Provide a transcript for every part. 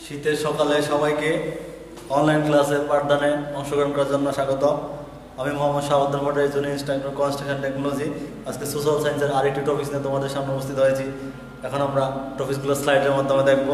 শীতের সকালে সবাইকে অনলাইন ক্লাসে পাঠদানে অংশগ্রহণ করার জন্য স্বাগত। আমি Mohammad Shahabuddin Bhattacharya, junior instructor construction technology. আজকে সোশ্যাল সায়েন্সের আরেকটি টপিক নিয়ে তোমাদের সামনে উপস্থিত হয়েছি। এখন আমরা টপিকগুলো স্লাইডের মাধ্যমে দেখব।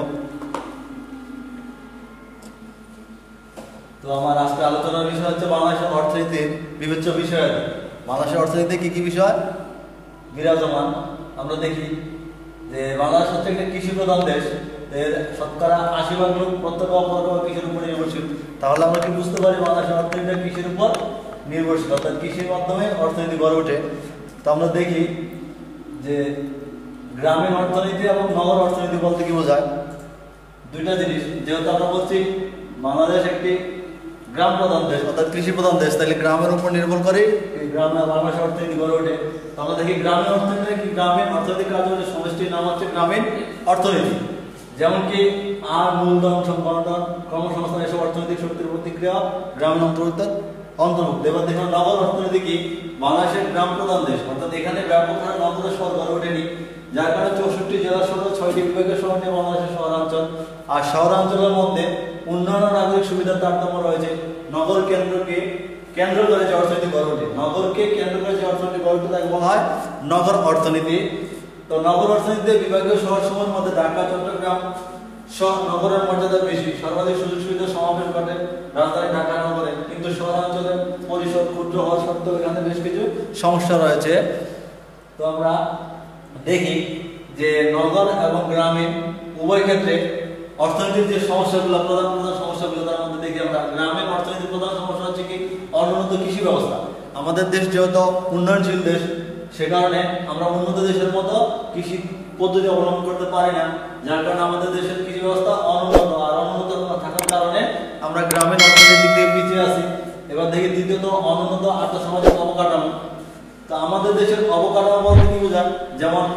তো আমার আজকে আলোচনার বিষয় হচ্ছে বাংলাদেশের অর্থনীতির বিবেচ্য বিষয়। বাংলাদেশের অর্থনীতিতে কি কি বিষয় বিরাজমান? আমরা দেখি যে বাংলাদেশ হচ্ছে একটি কৃষি প্রধান দেশ। এর শতকরা ৮০% লোক প্রত্যক্ষ অপরোক্ষ কৃষির উপর নির্ভরশীল। তাহলে আমরা কি বুঝতে পারি বাংলাদেশের অর্থনীতি কৃষির উপর নির্ভরশীল, অর্থাৎ কৃষির মাধ্যমে অর্থনীতি গড়ে ওঠে। তো আমরা দেখি যে গ্রামীণ অর্থনীতি এবং নগর অর্থনীতি বলতে কি বোঝায়? দুইটা জিনিস। যেহেতু আমরা বলছি বাংলাদেশ একটি গ্রাম প্রধান দেশ, অর্থাৎ কৃষি প্রধান দেশ, তাহলে গ্রামের উপর নির্ভর করে গ্রামে বাংলাদেশের অর্থনীতি গড়ে ওঠে। আমরা দেখি গ্রামীণ অর্থনীতি কি, গ্রামীণ অর্থনৈতিক কার্যকলাপের সমষ্টির নাম হচ্ছে গ্রামীণ অর্থনীতি। যেমন কি মূলধন, সম্পাদন, কর্মসংস্থান এসব অর্থনৈতিক শক্তির প্রতিক্রিয়া গ্রামীণ অন্তর্ভুক্ত। এবার দেখুন নগর অর্থনীতি কি, বাংলাদেশের গ্রাম প্রধান দেশ, অর্থাৎ এখানে ব্যাপক হারে নগরের শহর গড়ে ওঠেনি, যার কারণে 64 জেলা সহ 6টি বিভাগের শহর নিয়ে বাংলাদেশের শহরাঞ্চল। আর শহরাঞ্চলের মধ্যে উন্নয়ন নাগরিক সুবিধার তারতম্য রয়েছে। নগর কেন্দ্রকে কেন্দ্র করে যে অর্থনীতি গড়ে ওঠে, নগরকে কেন্দ্র করে যে অর্থনীতি গড়ে ওঠে তাকে বলা হয় নগর অর্থনীতি। তো নগর অর্থনীতিতে বিভাগীয় শহরসমূহের মধ্যে ঢাকা, চট্টগ্রাম নগরের মর্যাদা বেশি, সর্বাধিক সুযোগ সুবিধা সমাবেশ ঘটে রাজধানী ঢাকা নগরে। কিন্তু শহরাঞ্চলের পরিসর ক্ষুদ্র হওয়া সত্ত্বেও এখানে বেশ কিছু সমস্যা রয়েছে। তো আমরা দেখি যে নগর এবং গ্রামীণ উভয় ক্ষেত্রে অর্থনীতির যে সমস্যাগুলো, প্রধান সমস্যাগুলো, তার মধ্যে দেখি আমরা গ্রামীণ অর্থনীতির প্রধান সমস্যা হচ্ছে কি অনুন্নত কৃষি ব্যবস্থা। আমাদের দেশ যেহেতু উন্নয়নশীল দেশ, সে কারণে আমরা উন্নত দেশের মতো কৃষি পদ্ধতি অবলম্বন করতে পারি না, যার কারণে আমাদের দেশের কৃষি ব্যবস্থা অনুন্নত। আর অনুন্নত থাকার কারণে আমরা গ্রামীণ অর্থনীতির দিক থেকে পিছিয়ে আছি। এবার দেখি দ্বিতীয়ত অনুন্নত আর্থসামাজিক অবকাঠামো। তো আমাদের দেশের অবকাঠামো বলতে কি বোঝায়? যেমন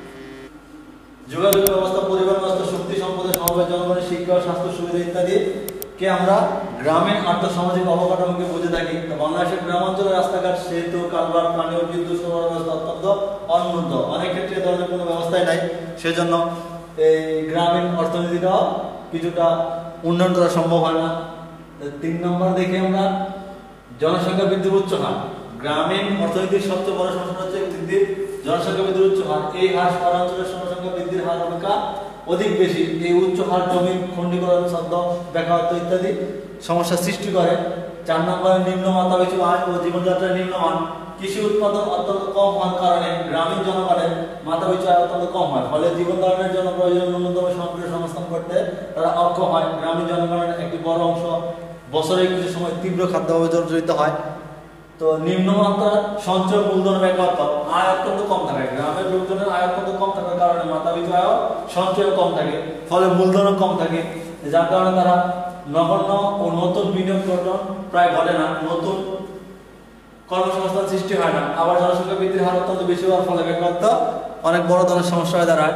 যোগাযোগ ব্যবস্থা, পরিবহন ব্যবস্থা, শক্তি সম্পদের সমাবেশ, জনগণের শিক্ষা, স্বাস্থ্য সুবিধা ইত্যাদি কে আমরা গ্রামীণ আর্থসামাজিক অবকাঠামোকে বুঝে থাকি। তো বাংলাদেশের গ্রামাঞ্চলের রাস্তাঘাট, সেতু, কালভার্ট, পানীয় বিদ্যুৎ সরবরাহ ব্যবস্থা অত্যন্ত অনুন্নত। অনেক ক্ষেত্রে এ ধরনের কোনো ব্যবস্থাই নাই, সেজন্য এই গ্রামীণ অর্থনীতিটাও কিছুটা উন্নয়ন করা সম্ভব হয় না। 3 নম্বর দেখি আমরা জনসংখ্যা বৃদ্ধির উচ্চ হার। গ্রামীণ অর্থনীতির সবচেয়ে বড় সমস্যা হচ্ছে জনসংখ্যা বৃদ্ধির উচ্চ হার। এই হার শহরাঞ্চলের জনসংখ্যা বৃদ্ধির হার অপেক্ষা অধিক বেশি। এই উচ্চ হার জমি খণ্ডীকরণ, শব্দ বেকারত্ব ইত্যাদি সমস্যা সৃষ্টি করে। 4 নম্বরে নিম্ন মাথাপিছু আয় ও জীবনযাত্রার নিম্নমান। কৃষি উৎপাদন অত্যন্ত কম হওয়ার কারণে গ্রামীণ জনগণের মাথাপিছু আয় অত্যন্ত কম হয়, ফলে জীবন ধারণের জন্য প্রয়োজনীয় ন্যূনতম সামগ্রী সংস্থান করতে তারা অক্ষম হয়। গ্রামীণ জনগণের একটি বড় অংশ বছরের কিছু সময় তীব্র খাদ্যাভাবে জর্জরিত হয়। তো নিম্নমাত্রার সঞ্চয়, মূলধন বেকারত্ব, আয় অত্যন্ত কম থাকে। গ্রামের লোকজনের আয় অত্যন্ত কম থাকার কারণে মাথাপিছু আয় সঞ্চয় কম থাকে, ফলে মূলধনও কম থাকে, যার কারণে তারা নগণ্য ও নতুন বিনিয়োগ প্রায় ঘটে না, নতুন কর্মসংস্থান সৃষ্টি হয় না। আবার জনসংখ্যা বৃদ্ধির হার অত্যন্ত বেশি হওয়ার ফলে বেকারত্ব অনেক বড় ধরনের সমস্যা হয়ে দাঁড়ায়।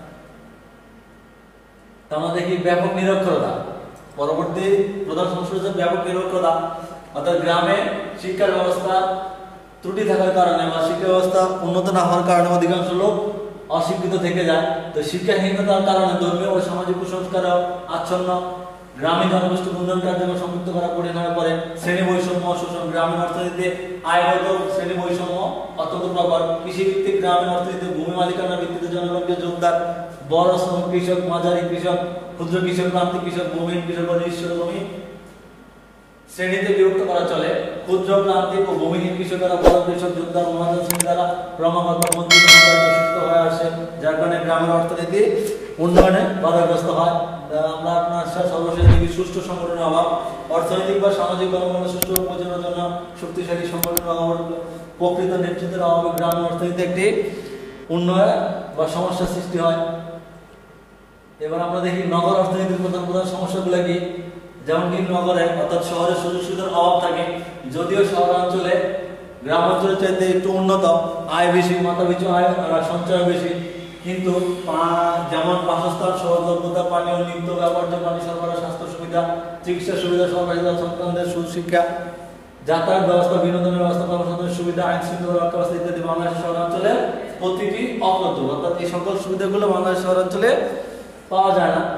তা আমরা দেখি ব্যাপক নিরক্ষরতা। পরবর্তী প্রধান সমস্যা হচ্ছে ব্যাপক নিরক্ষরতা, অর্থাৎ গ্রামে শিক্ষার ব্যবস্থা ত্রুটি থাকার কারণে বা শিক্ষা ব্যবস্থা উন্নত না হওয়ার কারণে অধিকাংশ লোক অশিক্ষিত থেকে যায়। তো শিক্ষাহীনতার কারণে ধর্মীয় ও সামাজিক কুসংস্কার আচ্ছন্ন, গ্রামীণ জনগোষ্ঠীর উন্নয়ন কার্যক্রম সম্পৃক্ত করা কঠিন হয়ে পড়ে। শ্রেণী বৈষম্য শোষণ। গ্রামীণ অর্থনীতিতে আয়গত শ্রেণী বৈষম্য অত্যন্ত প্রবল। কৃষিভিত্তিক গ্রামীণ অর্থনীতিতে ভূমি মালিকানা ভিত্তিতে জনগণকে যোগদান। বড় শ্রম কৃষক, মাঝারি কৃষক, ক্ষুদ্র কৃষক, প্রান্তিক কৃষক, ভূমিহীন কৃষক ও নিঃস্ব ভূমি শ্রেণীতে বিভক্ত করা চলে। ক্ষুদ্র, প্রান্তিক ও ভূমিহীন কৃষকেরা বড় কৃষক, যোদ্ধা, মহাজন শ্রেণী দ্বারা ক্রমাগত বঞ্চিত হয়ে আসে, যার কারণে গ্রামের অর্থনীতি উন্নয়নে বাধাগ্রস্ত হয়। আমরা আপনার সর্বশেষ দেখি সুষ্ঠু সংগঠনের অভাব। অর্থনৈতিক বা সামাজিক কর্মকাণ্ড সুষ্ঠু পরিচালনার জন্য শক্তিশালী সংগঠনের অভাব, প্রকৃত নেতৃত্বের অভাবে গ্রামীণ অর্থনীতি একটি উন্নয়ন বা সমস্যার সৃষ্টি হয়। এবার আমরা দেখি নগর অর্থনীতির প্রধান প্রধান সমস্যাগুলো কি। যেমন কি নগরে অর্থাৎ শহরে সুযোগ সুবিধার অভাব থাকে, যদিও শহরাঞ্চলে গ্রাম অঞ্চলের চাইতে একটু উন্নত, আয় বেশি, মাথাপিছু আয় সঞ্চয় বেশি, কিন্তু যেমন বাসস্থান, সহজলভ্যতা, পানীয়, নিত্য ব্যবহার্য পানি সরবরাহ, স্বাস্থ্য সুবিধা, চিকিৎসা সুবিধা, সরকারি সন্তানদের সুশিক্ষা, যাতায়াত ব্যবস্থা, বিনোদনের ব্যবস্থা, কর্মসংস্থানের সুবিধা, আইন শৃঙ্খলা রক্ষা ব্যবস্থা ইত্যাদি বাংলাদেশের শহরাঞ্চলে প্রতিটি অপ্রতুল। অর্থাৎ এই সকল সুবিধাগুলো বাংলাদেশ শহরাঞ্চলে পাওয়া যায় না।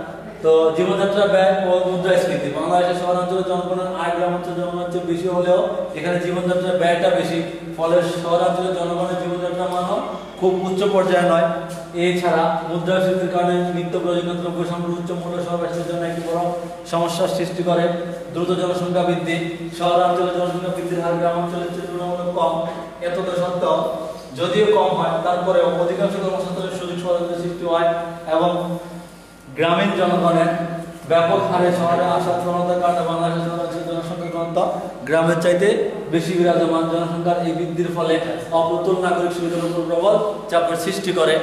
তো জীবনযাত্রা ব্যয় ও মুদ্রাস্ফীতি, বাংলাদেশের শহরাঞ্চলের জনগণের আয় গ্রামাঞ্চলের জনগণের চেয়ে বেশি হলেও এখানে জীবনযাত্রার ব্যয়টা বেশি, ফলে শহরাঞ্চলের জনগণের জীবনযাত্রার মানও খুব উচ্চ পর্যায়ে নয়। এছাড়া মুদ্রাস্ফীতির কারণে নিত্য প্রয়োজনীয় দ্রব্য সামগ্রীর উচ্চ মূল্য শহরবাসীদের জন্য একটি বড় সমস্যার সৃষ্টি করে। দ্রুত জনসংখ্যা বৃদ্ধি, শহরাঞ্চলের জনসংখ্যা বৃদ্ধির হার গ্রামাঞ্চলের চেয়ে তুলনামূলক কম। এতটা সত্ত্বেও যদিও কম হয়, তারপরেও অধিকাংশ কর্মসংস্থানের সুযোগ সুবিধার সৃষ্টি হয় এবং গ্রামীণ জনগণের ব্যাপক হারে শহরে আসার প্রবণতার কারণে বাংলাদেশের শহরাঞ্চলের জনসংখ্যার ঘনত্ব গ্রামের চাইতে বেশি বিরাজমান। জনসংখ্যার এই বৃদ্ধির ফলে অপ্রতুল নাগরিক সুবিধার উপর প্রবল চাপের সৃষ্টি করে।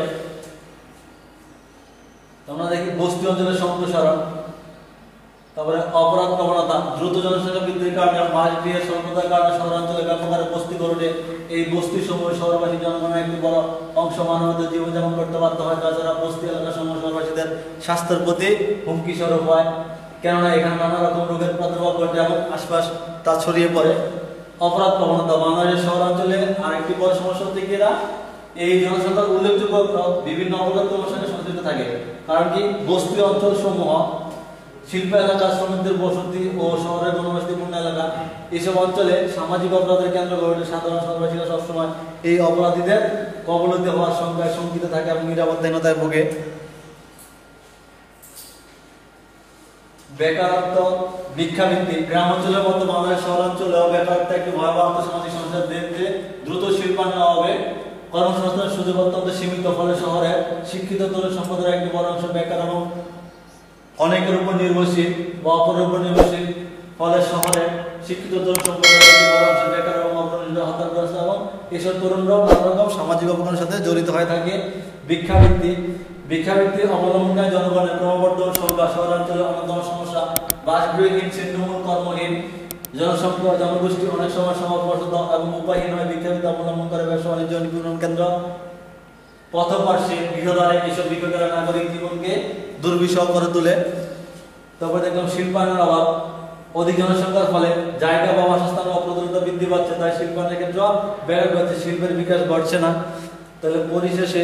আমরা দেখি বস্তি অঞ্চলের সম্প্রসারণ, তারপরে অপরাধ প্রবণতা, দ্রুত জনসংখ্যা বৃদ্ধির কারণে মাছ বিয়ের স্বল্পতার কারণে শহরাঞ্চলে ব্যাপক হারে বস্তি গড়ে ওঠে। এই বস্তি সমূহ শহরবাসী জনগণের একটি বড় অংশ মানবতার জীবনযাপন করতে বাধ্য হয়। তাছাড়া বস্তি এলাকার সমূহ শহরবাসীদের স্বাস্থ্যের প্রতি হুমকি স্বরূপ হয়, কেননা এখানে নানা রকম রোগের প্রাদুর্ভাব ঘটে এবং আশপাশ তা ছড়িয়ে পড়ে। অপরাধ প্রবণতা, বাংলাদেশের শহরাঞ্চলে আরেকটি বড় সমস্যা হচ্ছে কি না, এই জনসংখ্যার উল্লেখযোগ্য বিভিন্ন অপরাধ কর্মের সঙ্গে সংযুক্ত থাকে। কারণ কি, বস্তি অঞ্চল সমূহ শিল্প এলাকা, শ্রমিকদের বসতি ও শহরের জনবসতিপূর্ণ এলাকা, এইসব অঞ্চলে সামাজিক অপরাধের কেন্দ্র গড়ে সাধারণ শহরবাসীরা সবসময় এই অপরাধীদের কবলিত হওয়ার সংখ্যায় শঙ্কিত থাকে এবং নিরাপত্তাহীনতায় ভোগে। বেকারত্ব, ভিক্ষাবৃত্তি, গ্রাম অঞ্চলের মতো বাংলাদেশ শহরাঞ্চলেও বেকারত্ব একটি ভয়াবহ আর্থসামাজিক সমস্যার দেখতে দ্রুত শিল্পায়নের অভাবে কর্মসংস্থানের সুযোগ অত্যন্ত সীমিত। ফলে শহরে শিক্ষিত তরুণ সম্প্রদায়ের একটি বড় অংশ বেকার এবং অনেকের উপর নির্ভরশীল বা অপরের উপর নির্ভরশীল। ফলে শহরে শিক্ষিত তরুণ সম্প্রদায়ের একটি বড় অংশ বেকার এবং অপরিণত হতাশাগ্রস্ত এবং এসব তরুণরাও নানা রকম সামাজিক অপকর্মের সাথে জড়িত হয়ে থাকে। ভিক্ষাবৃত্তি অবলম্বনে জনগণের ক্রমবর্ধমান সংখ্যা শহরাঞ্চলের অন্যতম সমস্যা। বাসগৃহহীন, ছিন্নমূল, কর্মহীন জনসংখ্যা জনগোষ্ঠী অনেক সময় সমাজবদ্ধ এবং উপায়হীন হয়ে ভিক্ষাবৃত্তি অবলম্বন করে ব্যবসা বাণিজ্য নিপীড়ন কেন্দ্র পথপার্শ্বে গৃহদ্বারে এইসব বিবেকেরা নাগরিক জীবনকে দুর্বিষহ করে তোলে। তারপরে দেখলাম শিল্পায়নের অভাব, অধিক জনসংখ্যার ফলে জায়গা বা বাসস্থান অপ্রতুলতা বৃদ্ধি পাচ্ছে, তাই শিল্পায়নের ক্ষেত্রে ব্যাঘাত ঘটছে, শিল্পের বিকাশ ঘটছে না। তাহলে পরিশেষে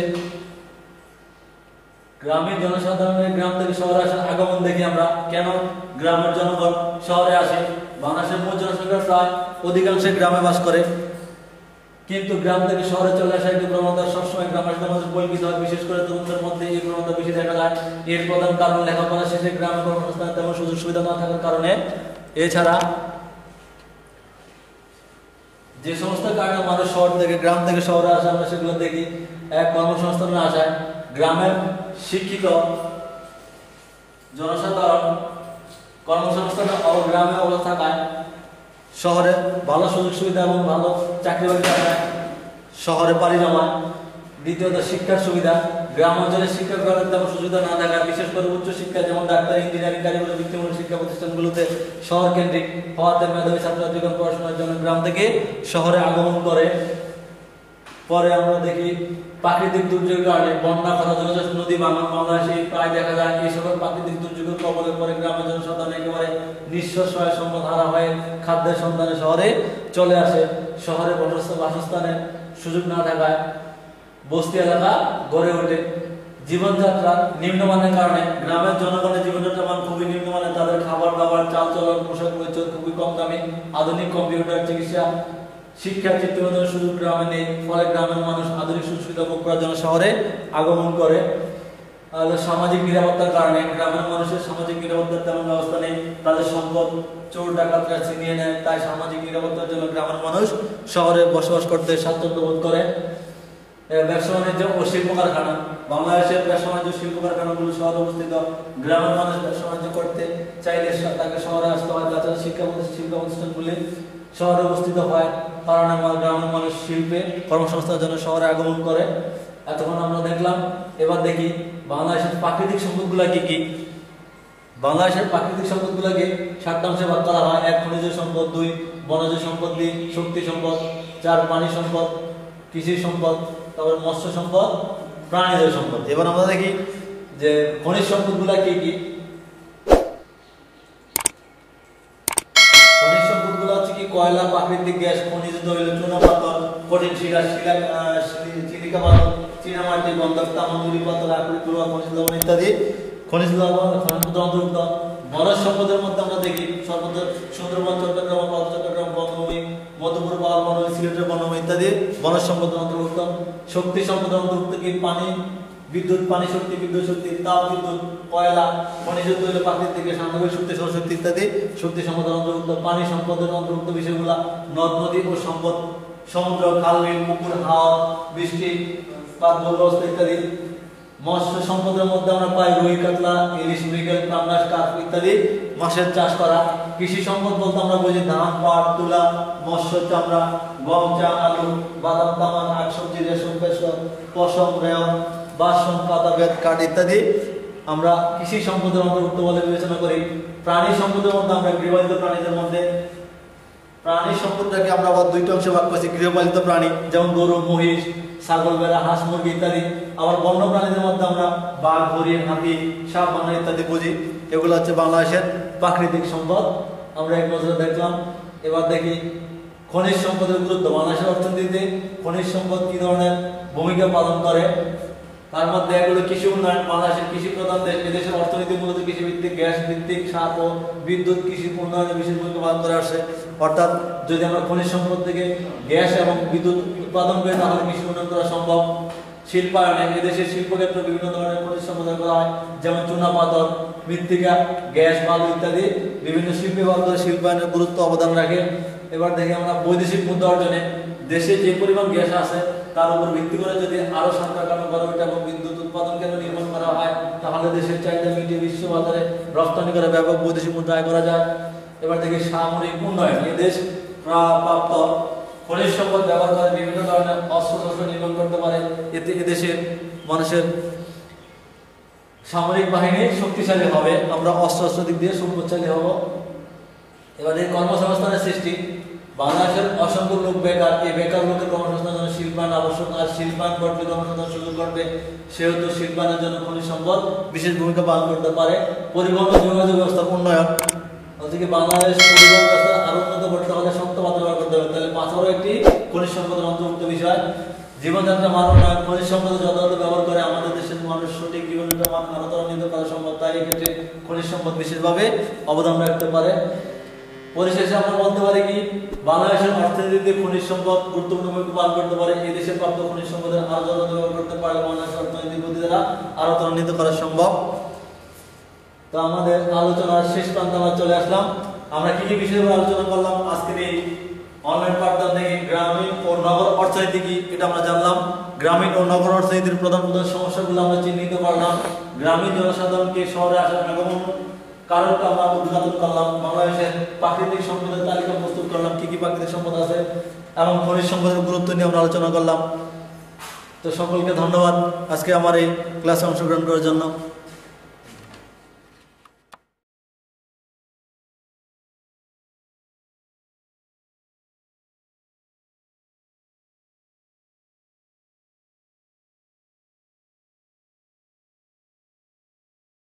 গ্রামীণ জনসাধারণের গ্রাম থেকে শহরে আসার আগমন দেখি আমরা। কেন গ্রামের জনগণ শহরে আসে? বাংলাদেশের মোট জনসংখ্যার প্রায় অধিকাংশই গ্রামে বাস করে, কিন্তু গ্রাম থেকে শহরে চলে আসা একটি প্রবণতা সবসময় গ্রামবাসীদের মধ্যে পরিচিত হয়। বিশেষ করে তরুণদের মধ্যে এই প্রবণতা বেশি দেখা যায়। এর প্রধান কারণ লেখাপড়া শেষে গ্রামে কর্মসংস্থানের তেমন সুযোগ সুবিধা না থাকার কারণে। এছাড়া যে সমস্ত কারণে মানুষ শহর থেকে গ্রাম থেকে শহরে আসে আমরা সেগুলো দেখি। এক, কর্মসংস্থানের আশায় গ্রামের শিক্ষিত জনসাধারণ কর্মসংস্থানের গ্রামে অবস্থা থাকায় শহরে ভালো সুযোগ সুবিধা এবং ভালো চাকরি বাকরি থাকায় শহরে পাড়ি জমায়। দ্বিতীয়ত, শিক্ষার সুবিধা, গ্রাম অঞ্চলে শিক্ষা গ্রহণের তেমন সুবিধা না থাকায় বিশেষ করে উচ্চ শিক্ষা যেমন ডাক্তার, ইঞ্জিনিয়ারিং, কারিগরি বৃত্তিমূলক শিক্ষা প্রতিষ্ঠানগুলোতে শহর কেন্দ্রিক হওয়াতে মেধাবী ছাত্রছাত্রীগণ পড়াশোনার জন্য গ্রাম থেকে শহরে আগমন করে। পরে আমরা দেখি প্রাকৃতিক দুর্যোগের কারণে বন্যা, খরা, জলদস্যু, নদী ভাঙন বাংলাদেশে প্রায় দেখা যায়। এই সকল প্রাকৃতিক দুর্যোগের কবলে পরে গ্রামের জনসাধারণ একেবারে নিঃস্ব সহায় সম্পদ হারা হয়ে খাদ্যের সন্ধানে শহরে চলে আসে। শহরে বাসস্থানের সুযোগ না থাকায় বস্তি এলাকা গড়ে ওঠে। জীবনযাত্রা নিম্নমানের কারণে গ্রামের জনগণের জীবনযাত্রার মান খুবই নিম্নমানের। তাদের খাবার দাবার, চালচলন, পোশাক পরিচ্ছদ খুবই কম দামি। আধুনিক কম্পিউটার, চিকিৎসা, শিক্ষা, চিত্তবিনোদনের সুযোগ গ্রামে নেই। ফলে গ্রামের মানুষ আধুনিক সুবিধা ভোগ করার জন্য শহরে আগমন করে। সামাজিক নিরাপত্তার কারণে গ্রামের মানুষের সামাজিক নিরাপত্তার তেমন ব্যবস্থা নেই। তাদের সম্পদ চোর ডাকাতরা ছিনিয়ে নেয়, তাই সামাজিক নিরাপত্তার জন্য গ্রামের মানুষ শহরে বসবাস করতে স্বাচ্ছন্দ্য বোধ করে। ব্যবসা বাণিজ্য ও শিল্প কারখানা, বাংলাদেশের ব্যবসা বাণিজ্য শিল্প কারখানাগুলো শহরে অবস্থিত। গ্রামের মানুষ ব্যবসা বাণিজ্য করতে চাইলে তাকে শহরে আসতে হয়। তাছাড়া শিক্ষা প্রতিষ্ঠানগুলি শহরে অবস্থিত হয়, কারণ গ্রামের মানুষ শিল্পে কর্মসংস্থানের জন্য শহরে আগমন করে। এতক্ষণ আমরা দেখলাম। এবার দেখি বাংলাদেশের প্রাকৃতিক সম্পদগুলা কি কি। বাংলাদেশের প্রাকৃতিক সম্পদগুলোকে 7 অংশে ভাগ করা হয়। 1, খনিজ সম্পদ, 2, বনজ সম্পদ, 3, শক্তি সম্পদ, 4, পানি সম্পদ, কৃষি সম্পদ, তারপর মৎস্য সম্পদ, প্রাণীজ সম্পদ। এবার আমরা দেখি যে খনিজ সম্পদগুলা কি কি। খনিজ সম্পদগুলো হচ্ছে কি কয়লা, প্রাকৃতিক গ্যাস, খনিজ তৈল, চুনাপাথর, কঠিন শিলা, সিলিকা পাথর, চীনামাটি, গন্ধক, তামা, নুড়ি পাথর, আকরিক, লোহা, খনিজ লবণ ইত্যাদি খনিজ লবণ খনিজ পদার্থ অন্তর্ভুক্ত। বনজ সম্পদের মধ্যে আমরা দেখি সর্বত্র সুন্দরবন, চট্টগ্রাম, চট্টগ্রাম বনভূমি, মধুপুর পাহাড় বনভূমি, সিলেটের বনভূমি ইত্যাদি বনজ সম্পদের অন্তর্ভুক্ত। শক্তি সম্পদের অন্তর্ভুক্ত কি পানি, বিদ্যুৎ, পানি শক্তি, বিদ্যুৎ শক্তি, তাপ বিদ্যুৎ, কয়লা, খনিজ তৈল, প্রাকৃতিক সামগ্রিক শক্তি, সৌরশক্তি ইত্যাদি শক্তি সম্পদের অন্তর্ভুক্ত। পানি সম্পদের অন্তর্ভুক্ত বিষয়গুলা নদ নদী ও সম্পদ, সমুদ্র, খাল বিল, পুকুর, হাওর, বৃষ্টি, ভূগর্ভস্থ ইত্যাদি। মৎস্য সম্পদের মধ্যে আমরা পাই রুই, কাতলা, ইলিশ, মৃগেল, পাঙ্গাস, কার্প ইত্যাদি মাছের চাষ করা। কৃষি সম্পদ বলতে আমরা বুঝি ধান, পাট, তুলা, মৎস্য, চামড়া, গম, চা, আলু, বাদাম, তামাক, আখ, সবজি, রেশম, পশম, রেয়ন, বাসন, পাতা, বেত, কাঠ ইত্যাদি আমরা কৃষি সম্পদের অন্তর্ভুক্ত বলে বিবেচনা করি। প্রাণী সম্পদের মধ্যে আমরা গৃহপালিত প্রাণীদের মধ্যে প্রাণী সম্পদটাকে আমরা আবার দুইটা অংশে ভাগ করছি। গৃহপালিত প্রাণী যেমন গরু, মহিষ, ছাগল, ভেড়া, হাঁস, মুরগি ইত্যাদি। আবার বন্য প্রাণীদের মধ্যে আমরা বাঘ, হরিণ, হাতি, সাপ, বানর ইত্যাদি বুঝি। এগুলো হচ্ছে বাংলাদেশের প্রাকৃতিক সম্পদ, আমরা এক নজরে দেখলাম। এবার দেখি খনিজ সম্পদের গুরুত্ব। বাংলাদেশের অর্থনীতিতে খনিজ সম্পদ কি ধরনের ভূমিকা পালন করে তার মধ্যে এগুলো কৃষি উন্নয়ন। বাংলাদেশের কৃষি প্রধান দেশ, এদেশের অর্থনীতি মূলত কৃষি ভিত্তিক, গ্যাস ভিত্তিক, সার ও বিদ্যুৎ কৃষি উন্নয়নে বিশেষ ভূমিকা পালন করে আসছে। অর্থাৎ যদি আমরা খনিজ সম্পদ থেকে গ্যাস এবং বিদ্যুৎ উৎপাদন করি তাহলে কৃষি উন্নয়ন করা সম্ভব। শিল্পায়নে এদেশের শিল্পক্ষেত্রে বিভিন্ন ধরনের খনিজ সম্পদ করা হয়, যেমন চুনা পাথর, মৃত্তিকা, গ্যাস, বালু ইত্যাদি বিভিন্ন শিল্পে ব্যবহার করে শিল্পায়নের গুরুত্ব অবদান রাখে। এবার দেখি আমরা বৈদেশিক মুদ্রা অর্জনে। দেশে যে পরিমাণ গ্যাস আছে তার উপর ভিত্তি করে যদি আরো সরকার গড়ে ওঠে এবং বিদ্যুৎ উৎপাদন কেন্দ্র নির্মাণ করা হয় তাহলে দেশের চাহিদা মিটিয়ে বিশ্ব বাজারে রপ্তানি করে ব্যাপক বৈদেশিক মুদ্রা আয় করা যায়। এবার দেখি সামরিক উন্নয়ন। এই দেশ প্রাপ্ত খনিজ সম্পদ ব্যবহার করে বিভিন্ন ধরনের অস্ত্র নির্মাণ করতে পারে। এতে এদেশের মানুষের সামরিক বাহিনী শক্তিশালী হবে, আমরা অস্ত্র দিক দিয়ে শক্তিশালী হব। এবার এই কর্মসংস্থানের সৃষ্টি। বাংলাদেশের অসংখ্য লোক বেকার, এই বেকার লোকের কর্মসংস্থানের জন্য শিল্পায়ন আবশ্যক। আর শিল্পায়ন করতে কর্মসংস্থান সুযোগ করবে, সেহেতু শিল্পায়নের জন্য খনিজ সম্পদ বিশেষ ভূমিকা পালন করতে পারে। পরিবহন ও যোগাযোগ ব্যবস্থার উন্নয়ন। ওদিকে বাংলাদেশ পরিবহন ব্যবস্থা আরো উন্নত করতে হলে শক্ত পাথর ব্যবহার করতে হবে, তাহলে পাথরও একটি খনিজ সম্পদের অন্তর্ভুক্ত বিষয়। জীবনযাত্রা মান উন্নয়ন। খনিজ সম্পদের যথাযথ ব্যবহার করে আমাদের দেশের মানুষ সঠিক জীবনযাত্রা মান আরো ত্বরান্বিত করা সম্ভব, তাই এক্ষেত্রে খনিজ সম্পদ বিশেষভাবে অবদান রাখতে পারে। পরিশেষে আমরা বলতে পারি কি বাংলাদেশের অর্থনীতিতে খনিজ সম্পদ গুরুত্বপূর্ণ ভূমিকা পালন করতে পারে। এই দেশের প্রাপ্ত খনিজ সম্পদের আরো যথাযথ ব্যবহার করতে পারে বাংলাদেশের অর্থনৈতিক গতি দ্বারা আরো ত্বরান্বিত করা সম্ভব। তো আমাদের আলোচনার শেষ প্রান্তে আমরা চলে আসলাম। আমরা কি কি বিষয় নিয়ে আলোচনা করলাম আজকের এই অনলাইন পাঠদান থেকে? গ্রামীণ ও নগর অর্থনীতি কি এটা আমরা জানলাম। গ্রামীণ ও নগর অর্থনীতির প্রধান প্রধান সমস্যাগুলো আমরা চিহ্নিত করলাম। গ্রামীণ জনসাধারণকে শহরে আসার মেঘামূল কারণটা আমরা উদ্ঘাটন করলাম। বাংলাদেশের প্রাকৃতিক সম্পদের তালিকা প্রস্তুত করলাম, কি কি প্রাকৃতিক সম্পদ আছে এবং খনিজ সম্পদের গুরুত্ব নিয়ে আমরা আলোচনা করলাম। তো সকলকে ধন্যবাদ আজকে আমার এই ক্লাসে অংশগ্রহণ করার জন্য।